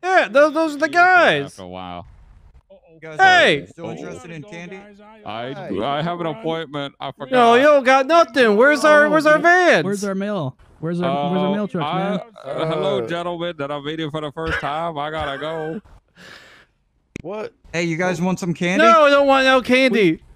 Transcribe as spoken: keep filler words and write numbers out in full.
Yeah, those those are the guys. After a while. You guys Hey! are still interested in candy? I I have an appointment. I forgot. No, you don't got nothing. Where's our Where's our vans? Where's our mail? Where's our Where's our mail trucks, I, man? uh, hello, gentlemen that I'm meeting for the first time. I gotta go. What? Hey, you guys want some candy? No, I don't want no candy.